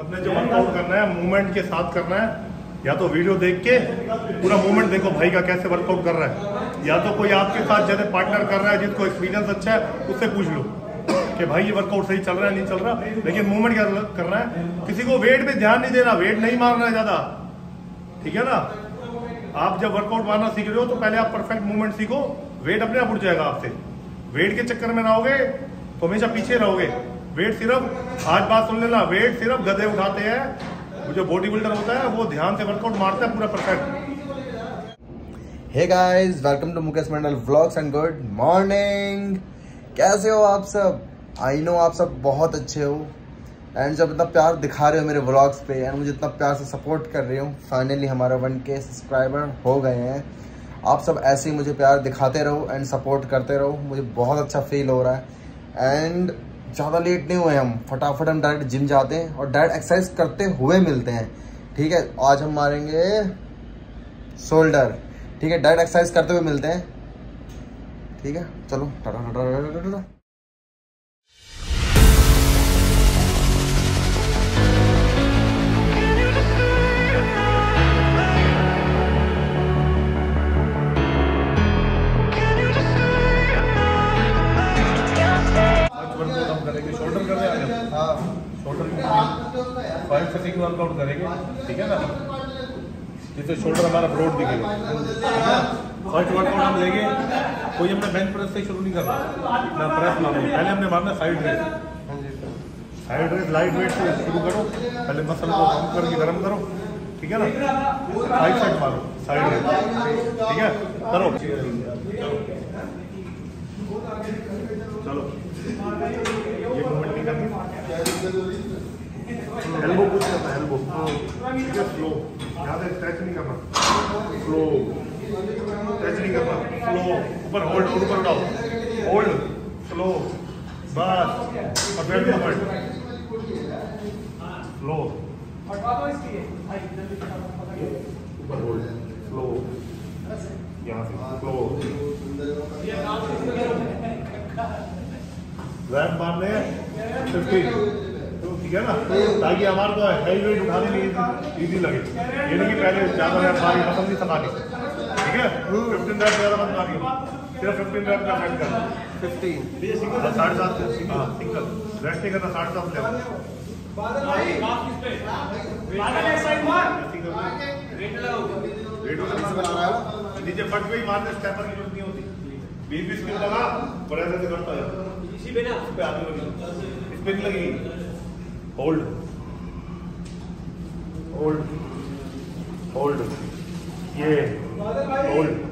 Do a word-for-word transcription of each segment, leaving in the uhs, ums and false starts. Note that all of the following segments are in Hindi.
अपने जो वर्कआउट करना है मूवमेंट के साथ करना है। या तो वीडियो देख के पूरा मूवमेंट देखो भाई का कैसे वर्कआउट कर रहा है, या तो कोई आपके साथ जैसे पार्टनर कर रहा है जिसको एक्सपीरियंस अच्छा है उससे पूछ लो कि भाई ये वर्कआउट सही चल रहा है नहीं चल रहा। लेकिन मूवमेंट क्या करना है, किसी को वेट पे ध्यान नहीं देना, वेट नहीं मारना है ज्यादा, ठीक है ना। आप जब वर्कआउट मारना सीख रहे हो तो पहले आप परफेक्ट मूवमेंट सीखो, वेट अपने आप उठ जाएगा आपसे। वेट के चक्कर में रहोगे तो हमेशा पीछे रहोगे। वेट सिर्फ, आज बात सुन लेना, वेट सिर्फ गधे उठाते हैं, जो बॉडी बिल्डर होता है वो ध्यान से वर्कआउट मारता है पूरा perfect. Hey guys, welcome to Mukesh Mandal vlogs and good morning. कैसे हो आप सब? आई नो आप सब बहुत अच्छे हो एंड जब इतना प्यार दिखा रहे हो मेरे व्लॉग्स पे एंड मुझे इतना प्यार से सपोर्ट कर रहे हो। फाइनली हमारा वन के सब्सक्राइबर हो गए हैं। आप सब ऐसे ही मुझे प्यार दिखाते रहो एंड सपोर्ट करते रहो, मुझे बहुत अच्छा फील हो रहा है। एंड ज़्यादा लेट नहीं हुए, हम फटाफट हम डायरेक्ट जिम जाते हैं और डायरेक्ट एक्सरसाइज करते हुए मिलते हैं, ठीक है। आज हम मारेंगे शोल्डर, ठीक है। डायरेक्ट एक्सरसाइज करते हुए मिलते हैं, ठीक है। चलो tata tata tata tata. Shoulder कर रहे हैं, हाँ शोल्डर फाइव से सिक्स वर्कआउट करेंगे, ठीक है ना, जिससे शोल्डर हमारा ब्रॉड दिखेगा, ठीक है। फर्स्ट वर्कआउट हम लेंगे, कोई हमने बेंच प्रेस से शुरू नहीं करना ना प्रेस मारना, पहले हमने मारना side raise. Side raise light weight से शुरू करो, पहले मसल को कम करके गर्म करो, ठीक है ना। फाइव सेट मारो साइड रेस, ठीक है, करो चलो। ये मूवमेंट नहीं करनी, एल्बो कुछ करना है, एल्बो ठीक है, स्लो, ज़्यादा स्ट्रेच नहीं करना, स्लो स्ट्रेच नहीं करना, स्लो, ऊपर होल्ड, ऊपर उठाओ, होल्ड, स्लो, बस परफेक्ट मूवमेंट, स्लो, ऊपर होल्ड, स्लो, यहाँ से स्लो, रैप मारने फिफ्टी, ठीक है ना, ताकि हमारे को हैवी वेट उठाने में इजी लगे। ये नहीं कि पहले ज़्यादा रैप मारी पसंद नहीं थकानी, ठीक है। फिफ्टीन रैप ज़्यादा मत मारिए, सिर्फ फिफ्टीन रैप का सेट करना, फिफ्टीन साढ़े सात सिंगल रेस्ट नहीं करना, साढ़े सात लेवल नीचे फट गई, मारने स्टेपर की जरूरत नहीं होती, बीस बीस किलो लगा और ऐसे से करता है इसी पे ना, इस पे आगे लगी, इस पे नहीं लगी, होल्ड होल्ड होल्ड, ये होल्ड,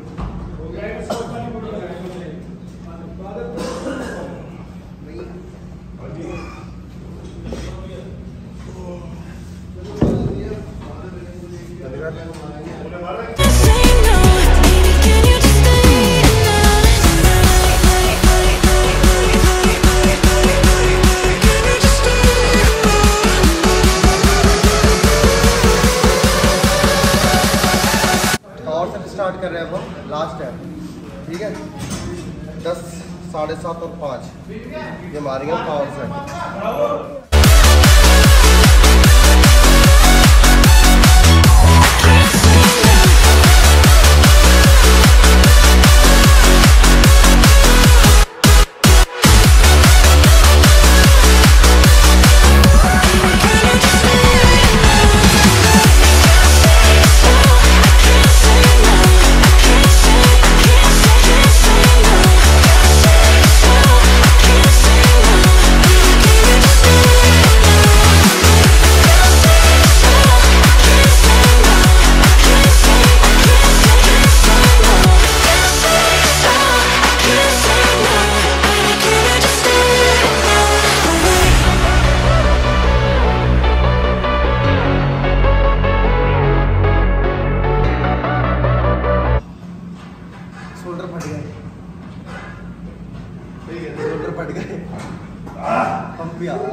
स्टार्ट कर रहे हैं हम, लास्ट है, ठीक है। दस, साढ़े सात और पाँच ये मारेंगे पावर से। फट गए, पंप भी आ रहा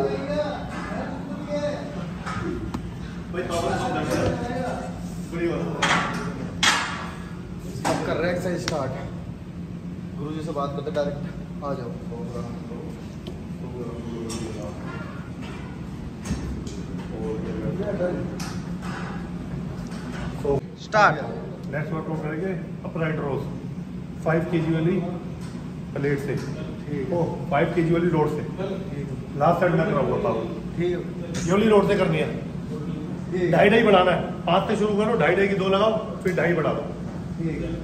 अब कर रहे हैं एक्सरसाइज स्टार्ट। गुरुजी से बात करते डायरेक्ट आ जाओ। और स्टार्ट। नेक्स्ट वर्कआउट करेंगे upright rows five K G वाली प्लेट से, ओ फाइव के जी वाली रोड से। लास्ट साइड में कराऊंगा पावर, ठीक है। ये वाली रोड से करनी है, ढाई ढाई बढ़ाना है। पाँच से शुरू करो, ढाई ढाई की दो लगाओ, फिर ढाई बढ़ा दो, ठीक है।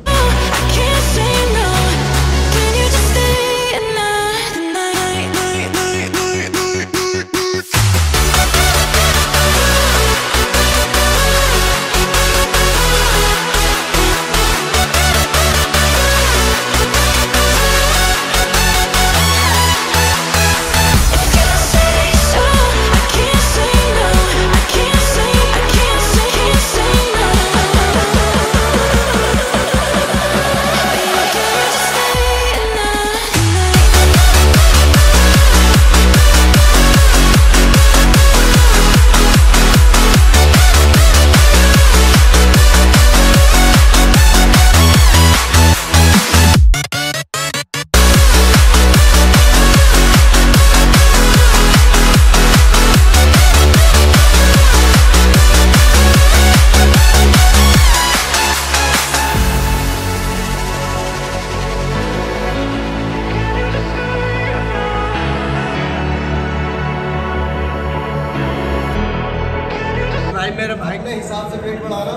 मेरे भाई ने हिसाब से वेट बढ़ाना,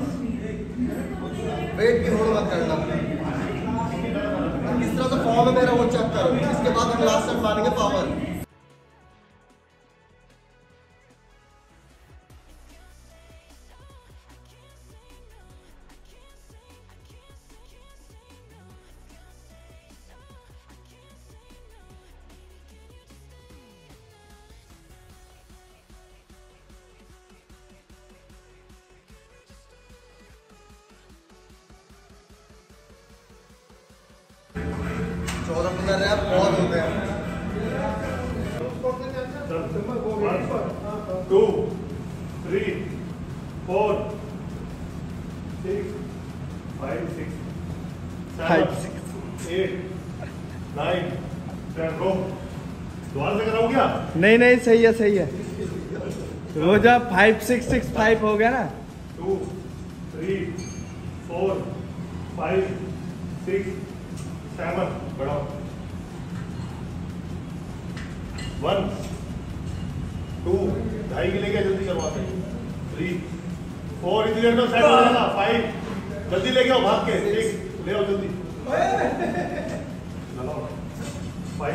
वेट की होड़ मत करना। किस तरह से फॉर्म है मेरा वो चेक करो, इसके बाद हम लास्ट सेट मारेंगे पावर। चौदह पंद्रह रैप बहुत होते हैं। Two three four six five six seven eight nine ten. Row दोबारा से कराऊं क्या? नहीं नहीं सही है सही है। वो जब फाइव सिक्स सिक्स फाइव हो गया ना, two three four five six seven, बढ़ाओ। वन टू ढाई के लेके जल्दी करवाते हैं। थ्री फोर इतनी देर में सेट हो जाएगा। फाइव जल्दी लेके आओ, भाग के। सिक्स ले आओ जल्दी। फाइव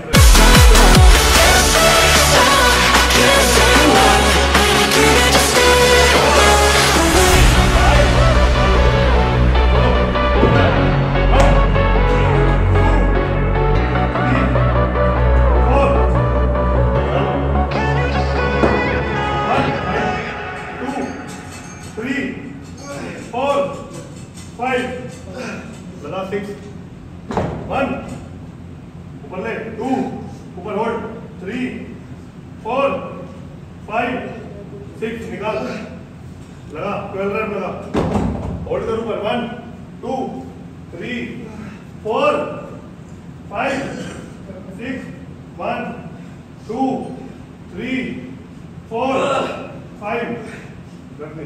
सिक्स वन ऊपर ले, टू ऊपर होल्ड, थ्री फोर फाइव सिक्स निकाल, लगा ट्वेल्व रैप लगा, होल्ड कर ऊपर। One two three four five six one two three four five रखने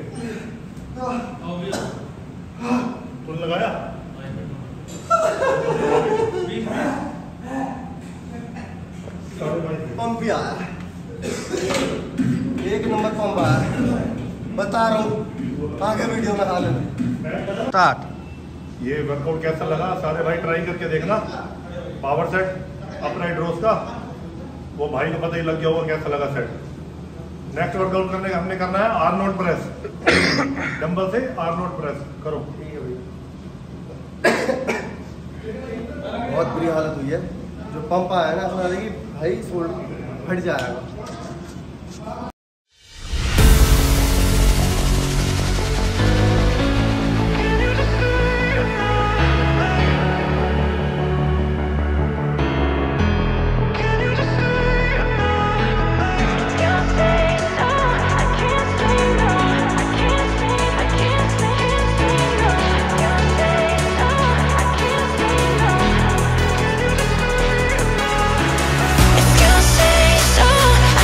तुम लगाया। पंप भी आया, एक नंबर पंप आया, बता रहा हूँ, आगे वीडियो में हाल स्टार्ट। ये वर्कआउट कैसा लगा सारे भाई ट्राई करके देखना। पावर सेट अपराइट रोज का, वो भाई को पता ही लग गया होगा कैसा लगा सेट। नेक्स्ट वर्कआउट करने का हमने करना है आर नोट प्रेस, डंबल से आर नोट प्रेस करो। बहुत बुरी हालत हुई है, जो पंप आया ना ऐसा लगा कि भाई शोल्डर फट जाएगा। It's gonna say so.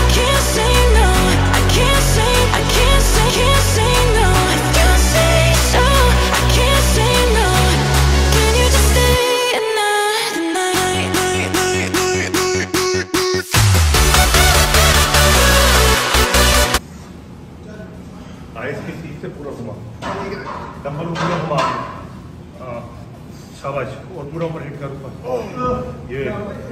हाँ इसकी सीट से पूरा घुमा, डंबल को पूरा घुमा, हाँ शाबाश, और पूरा ऊपर हिट कर ऊपर, ये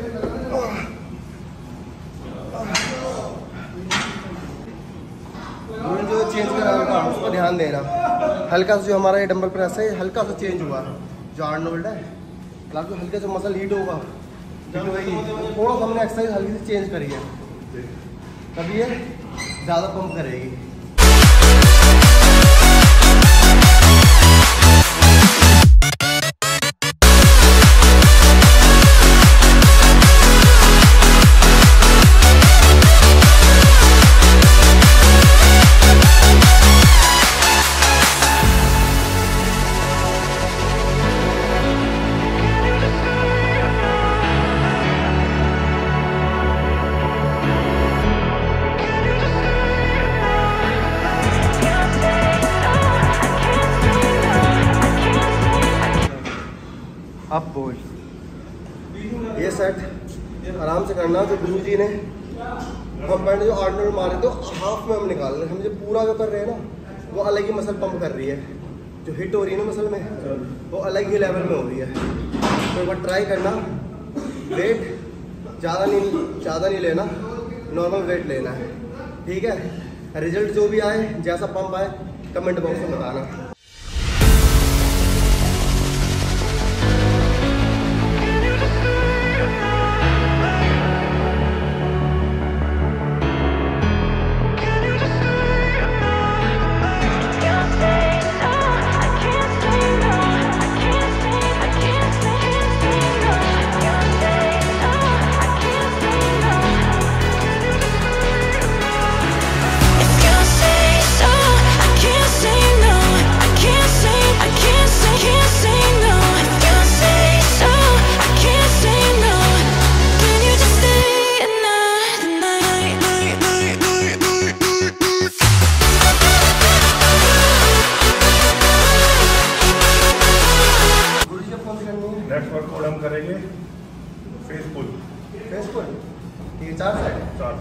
जो चेंज करा था उस पर ध्यान देना। हल्का सा जो हमारा ये डंबल प्रेस है हल्का सा चेंज हुआ, जो आर्नोल्ड है जो हल्का जो मसल हीट होगा जब वही थोड़ा सा हमने एक्सरसाइज हल्की सी चेंज करी है, तभी ये ज़्यादा पंप करेगी। अब बोल ये सेट आराम से करना। जो गुरु जी ने हम बैंड जो आर्नोल्ड मारे तो हाफ में हम निकाल रहे हैं, हम जो पूरा जो कर रहे हैं ना वो अलग ही मसल पंप कर रही है, जो हिट हो रही है ना मसल में वो अलग ही लेवल में हो रही है। तो एक बार ट्राई करना, वेट ज़्यादा नहीं ज़्यादा नहीं लेना, नॉर्मल वेट लेना है, ठीक है। रिजल्ट जो भी आए जैसा पंप आए कमेंट बॉक्स में बताना। नेक्स्ट वर्कआउट हम करेंगे फेस पुल। फेस पुल ये चार सेट चार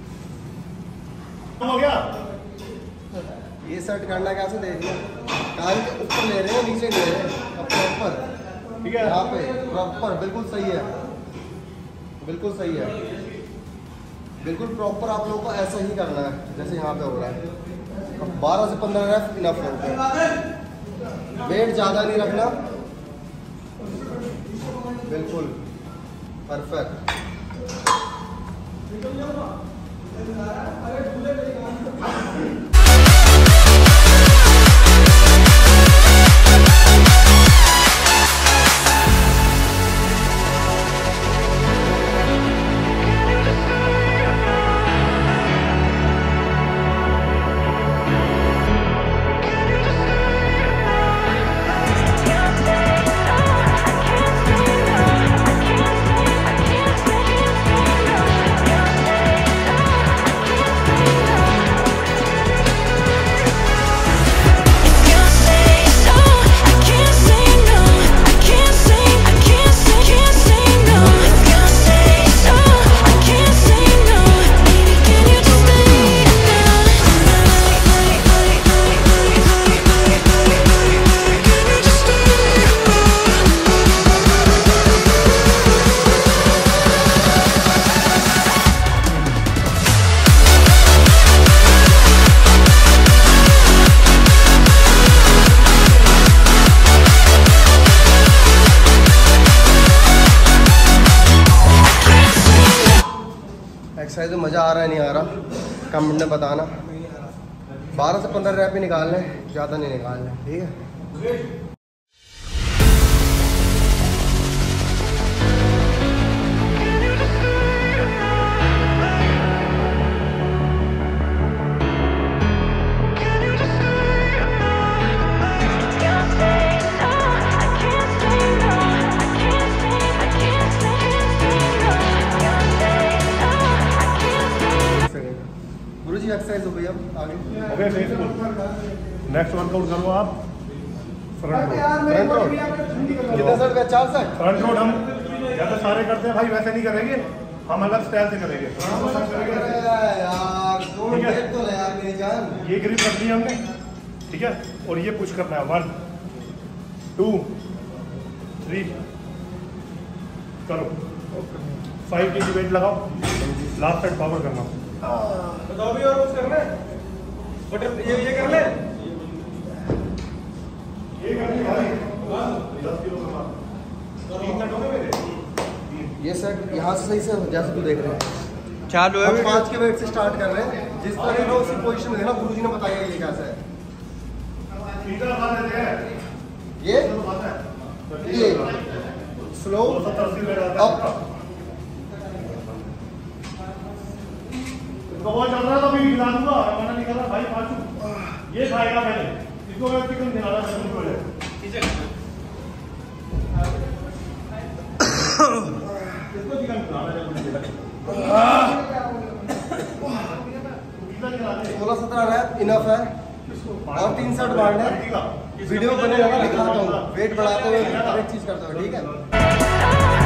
हो गया। ये सेट करना कैसे देखिए, कान के ऊपर ले रहे हैं नीचे ले रहे हैं, अब प्रॉपर ठीक है, यहाँ पे प्रॉपर बिल्कुल सही है, बिल्कुल सही है, बिल्कुल प्रॉपर आप लोगों को ऐसा ही करना है जैसे यहाँ पे हो रहा है। अब बारह से पंद्रह रेप इनफ होते हैं, वेट ज़्यादा नहीं रखना, बिल्कुल परफेक्ट। एक्सरसाइज में मज़ा आ रहा है नहीं आ रहा कमेंट में बताना। बारह से पंद्रह रैप ही निकालना है, ज़्यादा नहीं निकालना है, ठीक है। गुरुजी एक्सरसाइज हो गई, अब आगे हो गया फेस पुल। नेक्स्ट वर्कआउट करो आप फ्रंट रोड। फ्रंट रोड कितने सेट? चार सेट। फ्रंट रोड हम जैसे सारे करते हैं भाई वैसे नहीं करेंगे, हम अलग स्टाइल से करेंगे। यार ठीक है, तो यार मेरी जान ये ग्रिप रखनी है हमने, ठीक है, और ये पुश करना है। वन टू थ्री करो। फाइव के जी वेट लगाओ, लास्ट साइड पावर करना। बताओ भी और कुछ करना है? बटर ये ये कर ले। ये करने भाई दस किलो का तीन सेट हो गए मेरे। ये सेट यहाँ से सही से जैसे तू देख रहे हैं चालू है हम वीडियो। पाँच के वेट से स्टार्ट कर रहे हैं। जिस तरह का उसी पोजीशन में देखना, गुरुजी ने बताया ये कैसा है। तीसरा बात देते हैं, ये बात है ये स्लो दो सौ अस्सी में रहता है। अप। इसको बहुत चल रहा था, अभी खिला दूंगा, मना नहीं कर रहा भाई। पाँचू ये खाएगा पहले, इसको मैं चिकन खिलाना शुरू कर दे। इसको चिकन खिलाना है। सोलह सत्रह रैप इनफ है और तीन सेट मारना है। वीडियो बनेगा ना, दिखाता हूँ वेट बढ़ाते हुए हर एक चीज करते हुए, ठीक है।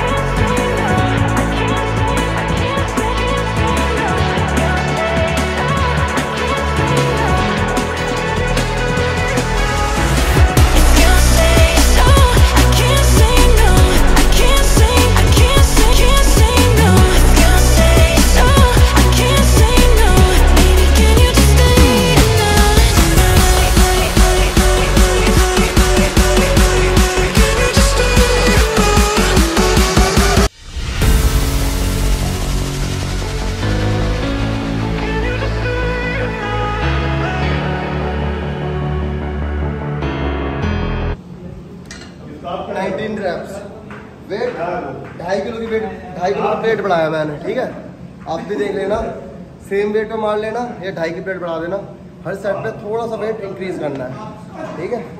नाइनटीन रैप्स वेट ढाई किलो की वेट ढाई किलो की प्लेट बढ़ाया मैंने, ठीक है। आप भी देख लेना, सेम वेट पे मार लेना या ढाई की प्लेट बढ़ा देना। हर सेट पे थोड़ा सा वेट इंक्रीज करना है, ठीक है।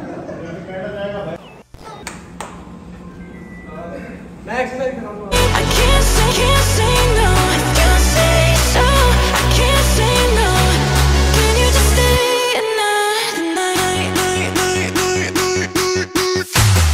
मैं एक्सरसाइज कराऊंगा। I can't say, can't say no. Can't say so. I can't say no. Can you just stay a night, night, night, night, night, night, night,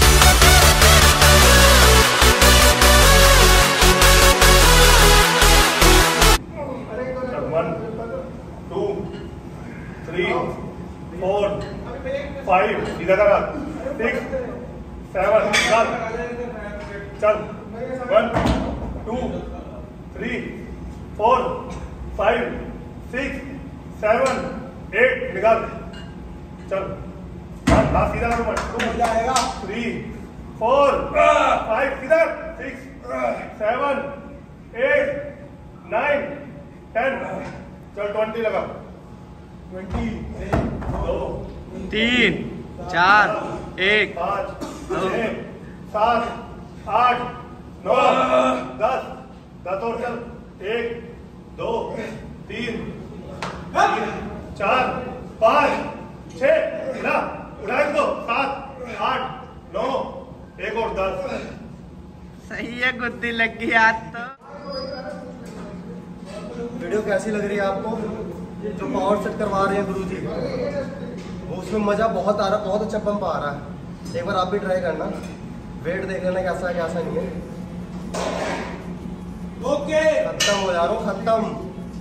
one two three four five इधर का सिक्स सेवन चल one two three four five six seven eight निकाल चल लास्ट सीधा करो मत टू जाएगा। थ्री फोर फाइव इधर six seven eight nine ten चल ट्वेंटी लगा ट्वेंटी दो तीन चार एक पाँच छः सात आठ नौ दस दस और चल एक दो तीन तीन चार पाँच छः ना उठा दो सात आठ नौ एक और दस। सही है, गुद्दी लग गई आज तो। वीडियो कैसी लग रही है आपको? जो पावर सेट करवा रहे हैं गुरुजी, वो उसमें मजा बहुत आ रहा है, बहुत अच्छा पंप आ रहा है। एक बार आप भी ट्राई करना, वेट देख लेना कैसा है कैसा नहीं है। ओके खत्म हो जा रहा हूँ, खत्म।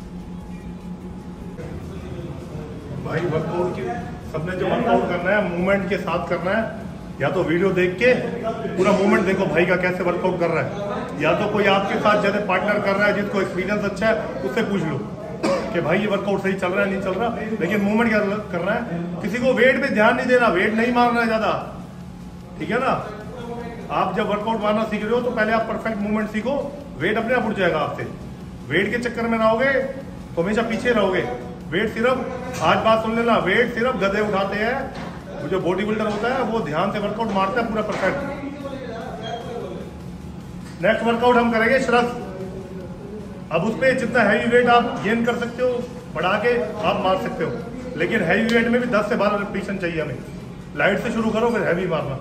भाई वर्कआउट की सबने जो वर्कआउट करना है मूवमेंट के साथ करना है। या तो वीडियो देख के पूरा मूवमेंट देखो भाई का कैसे वर्कआउट कर रहा है, या तो कोई आपके साथ जैसे पार्टनर कर रहा है जिसको एक्सपीरियंस अच्छा है उससे पूछ लो कि भाई ये वर्कआउट सही चल रहा है नहीं चल रहा। लेकिन मूवमेंट क्या करना है, किसी को वेट पे ध्यान नहीं देना, वेट नहीं मारना है ज्यादा, ठीक है ना। आप जब वर्कआउट मारना सीख रहे हो तो पहले आप परफेक्ट मूवमेंट सीखो, वेट अपने आप उठ जाएगा आपसे। वेट के चक्कर में रहोगे तो हमेशा पीछे रहोगे। वेट सिर्फ, आज बात सुन लेना, वेट सिर्फ गधे उठाते हैं। जो बॉडी बिल्डर होता है वो ध्यान से वर्कआउट मारता है पूरा परफेक्ट। नेक्स्ट वर्कआउट हम करेंगे श्रस। अब उस पर जितना हैवी वेट आप गेन कर सकते हो बढ़ा के आप मार सकते हो, लेकिन हैवी वेट में भी दस से बारह रिपीटेशन चाहिए हमें। लाइट से शुरू करो फिर हैवी मारना,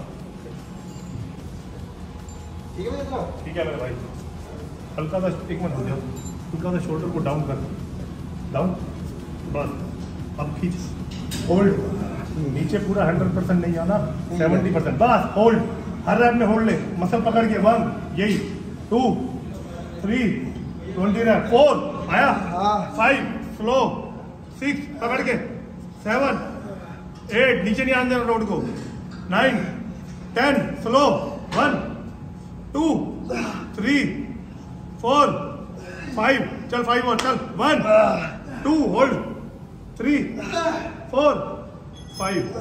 ठीक है भैया? ठीक है मेरे भाई। हल्का सा एक मिनट हो जाओ, हल्का सा शोल्डर को डाउन कर, डाउन बस। अब खींच, होल्ड, नीचे पूरा हंड्रेड परसेंट नहीं आना, सेवेंटी परसेंट बस। होल्ड, हर रैप में होल्ड ले, मसल पकड़ के। वन, यही, two, three, twenty rep, four आया, फाइव स्लो, सिक्स पकड़ के, सेवन, एट, नीचे नहीं आने देना रोड को, nine, ten, slow, one, two, three, four, five, चल फाइव और चल, one, two, hold, three, four, five.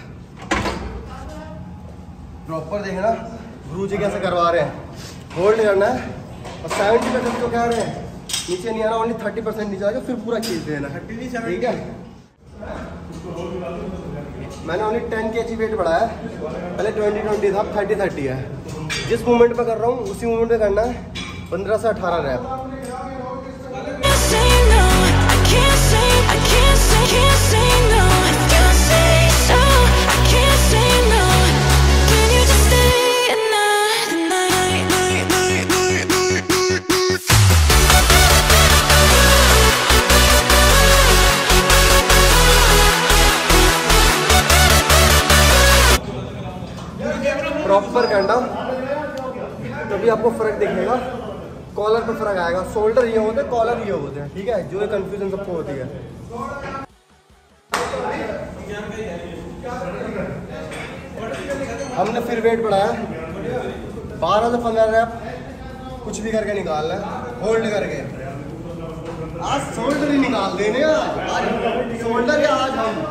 Proper देखना गुरु जी कैसे करवा रहे हैं। होल्ड करना है और सेवेंटी परसेंट जो कह रहे हैं नीचे नहीं आना, ओनली थर्टी परसेंट नीचे आएगा, फिर पूरा खींच देना। ठीक है, मैंने ओनली टेन के जी वेट बढ़ाया, पहले ट्वेंटी ट्वेंटी था, अब थर्टी थर्टी है। जिस मूवमेंट पे कर रहा हूँ उसी मूवमेंट पे करना है, पंद्रह से अठारह rep. Say no, I can't say, I can't say, can't say no. If you say so, I can't say no. Can you just stay another night, night, night, night, night, night, night? Proper करना तभी आपको फर्क दिखेगा, कॉलर पे फर्क आएगा। शोल्डर ये होते हैं, कॉलर ये होते हैं। ठीक है, जो ये कंफ्यूजन सबको होती है। हमने फिर वेट बढ़ाया, बारह से पंद्रह रैप कुछ भी करके निकालना है, होल्ड करके। आज शोल्डर ही निकाल देने, आज शोल्डर या आज हम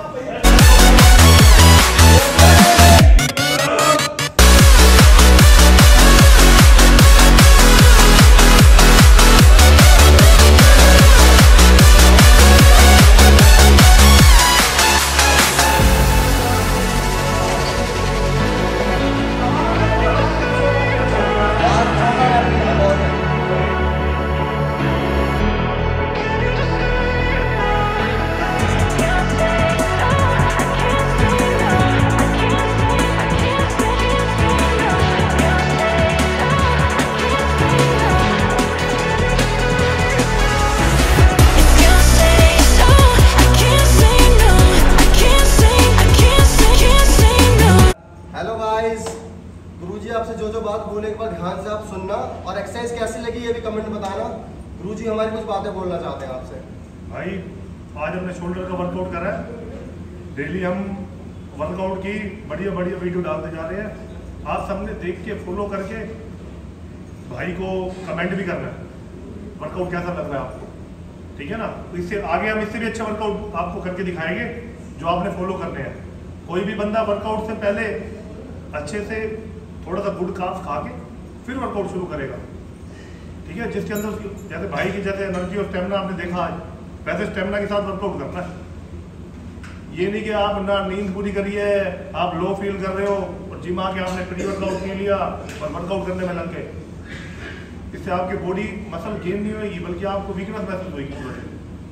आपसे जो जो बात बोले एक बार ध्यान से आप सुनना, और एक्सरसाइज कैसी लगी ये भी कमेंट में बताना। गुरुजी हमारी कुछ बातें बोलना चाहते हैं आपसे। भाई आज हमने शोल्डर का वर्कआउट करा है, डेली हम वर्कआउट की बढ़िया बढ़िया वीडियो डालते जा रहे हैं। आप सबने देख के फॉलो करके भाई को कमेंट भी करना है वर्कआउट कैसा लग रहा है आपको, ठीक है ना। तो इससे आगे हम इससे भी अच्छा वर्कआउट आपको करके दिखाएंगे जो आपने फॉलो करने हैं। कोई भी बंदा वर्कआउट से पहले अच्छे से थोड़ा सा गुड काफ खा के फिर वर्कआउट शुरू करेगा, ठीक है। जिसके अंदर उसकी जैसे भाई की जैसे एनर्जी और स्टेमिना आपने देखा आज, वैसे स्टेमिना के साथ वर्कआउट करना है। ये नहीं कि आप ना नींद पूरी करी है, आप लो फील कर रहे हो और जिम आके आपने प्री वर्कआउट नहीं लिया और वर्कआउट करने में लग गए। इससे आपकी बॉडी मसल गेन नहीं होगी बल्कि आपको वीकनेस महसूस होगी।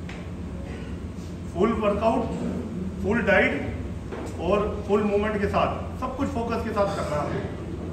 फुल वर्कआउट, फुल डाइट और फुल मूवमेंट के साथ सब कुछ फोकस के साथ करना है।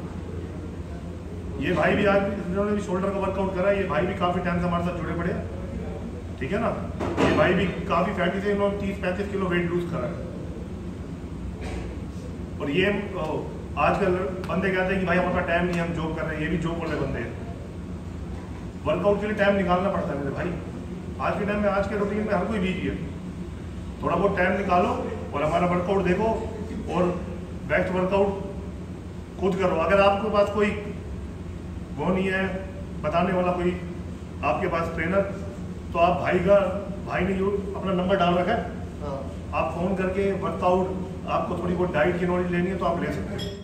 ये भाई भी आज इन्होंने भी शोल्डर का वर्कआउट करा, ये भाई भी काफी टाइम से हमारे साथ जुड़े पड़े, ठीक है ना। ये भाई भी काफी फैटी से इन्होंने तीस पैंतीस किलो वेट लूज करा है। और ये आजकल बंदे कहते हैं कि भाई हमारा टाइम नहीं, हम जॉब कर रहे हैं, ये भी जॉब वाले बंदे हैं। वर्कआउट के लिए टाइम निकालना पड़ता है मेरे भाई। आज के टाइम में, आज के रूटीन में हर कोई बिजी है, थोड़ा बहुत टाइम निकालो और हमारा वर्कआउट देखो और बेस्ट वर्कआउट खुद करो। अगर आपके पास कोई वो नहीं है बताने वाला, कोई आपके पास ट्रेनर, तो आप भाई का भाई ने जो अपना नंबर डाल रखा है, हाँ। आप फोन करके वर्कआउट, आपको थोड़ी बहुत डाइट की नॉलेज लेनी है तो आप ले सकते हैं।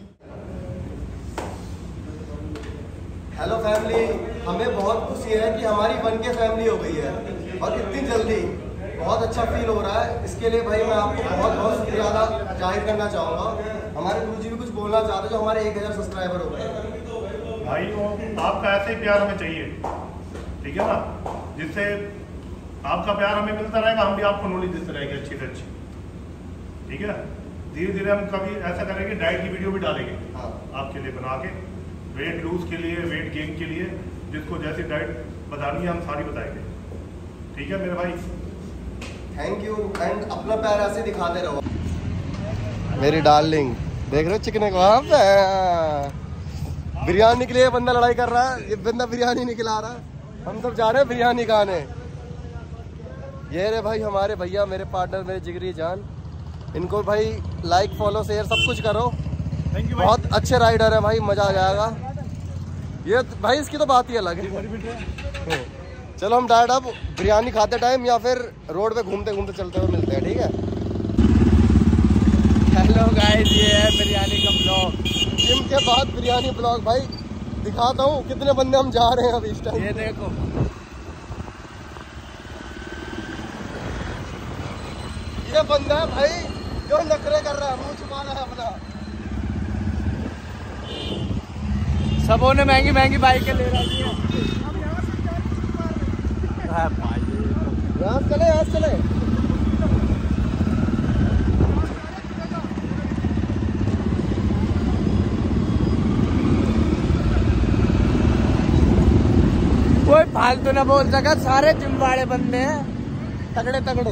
हेलो फैमिली, हमें बहुत खुशी है कि हमारी वन के फैमिली हो गई है और इतनी जल्दी, बहुत अच्छा फील हो रहा है। इसके लिए भाई मैं आपको बहुत बहुत शुक्रिया जाहिर करना चाहूँगा। हमारे गुरुजी भी कुछ बोलना चाहते हैं जो हमारे एक हज़ार सब्सक्राइबर हो गए। भाई आपका ऐसे ही प्यार हमें चाहिए, ठीक है ना। जिससे आपका प्यार हमें मिलता रहेगा, हम भी आपको नॉलेज देते रहेंगे अच्छी से अच्छी, ठीक है। धीरे धीरे हम कभी ऐसा करेंगे डाइट की वीडियो भी डालेंगे, हाँ। आपके लिए बना के, वेट लूज के लिए, वेट गेन के लिए, जिसको जैसी डाइट बतानी है हम सारी बताएंगे, ठीक है मेरे भाई। थैंक यू एंड अपना प्यार ऐसे दिखाते रहो। मेरी डार्लिंग देख रहे हो चिकने को, वहाँ पे बिरयानी के लिए बंदा लड़ाई कर रहा है, ये बंदा बिरयानी नहीं खिला रहा, हम सब जा रहे हैं बिरयानी खाने। ये रे भाई हमारे भैया, मेरे पार्टनर, मेरे जिगरी जान, इनको भाई लाइक फॉलो शेयर सब कुछ करो। थैंक यू भाई। बहुत अच्छे राइडर है भाई, मज़ा आ जाएगा। ये भाई इसकी तो बात ही अलग है। चलो हम डायरेक्ट अब बिरयानी खाते टाइम या फिर रोड पे घूमते घूमते चलते हुए मिलते हैं, ठीक है। हेलो गाइस, ये है बिरयानी का ब्लॉग। जिम के बाद बिरयानी ब्लॉग भाई दिखाता हूँ कितने बंदे हम जा रहे हैं अभी इस टाइम। ये देखो, ये बंदा है भाई जो नखरे कर रहा है, मुंह छुपाना है अपना। सबों ने महंगी महंगी बाइकें ले रही है। यहाँ से चले, यहाँ से चले। कोई फालतू ना बोल सका, सारे जिम वाले बंदे हैं तगड़े तगड़े।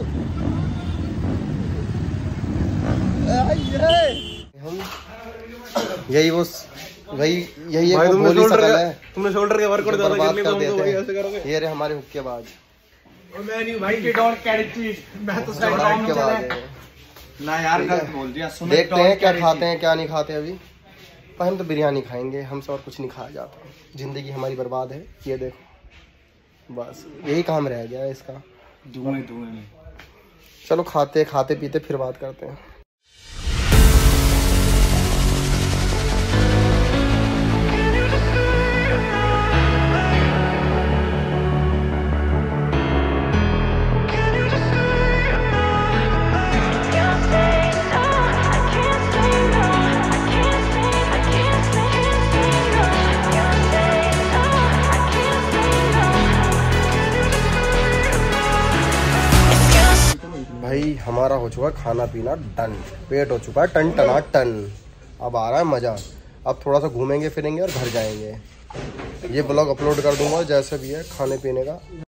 हम यही वो वही यही एक भाई वो तुमने बोली शोल्डर शकल का है तुमने शोल्डर के वर्कआउट जो ज्यादा बर्बाद कर लिए कर तो हम तो भाई देते ऐसे करोगे। हैं। ये रहे हमारे हुक्केबाज, मैं नहीं भाई, डोंट कैरी चीज। मैं तो साइड हुक्केबाज है। ना यार, गलत बोल दिया। देखते हैं क्या खाते हैं क्या नहीं खाते अभी। पर हम तो बिरयानी खाएंगे, हमसे और कुछ नहीं खाया जाता। जिंदगी हमारी बर्बाद है, ये देखो बस यही काम रह गया है इसका। धुएं धुएं में। चलो खाते खाते पीते फिर बात करते हैं। भाई हमारा हो चुका खाना पीना डन, पेट हो चुका है टन टना टन। अब आ रहा है मज़ा। अब थोड़ा सा घूमेंगे फिरेंगे और घर जाएंगे। ये ब्लॉग अपलोड कर दूंगा जैसे भी है खाने पीने का।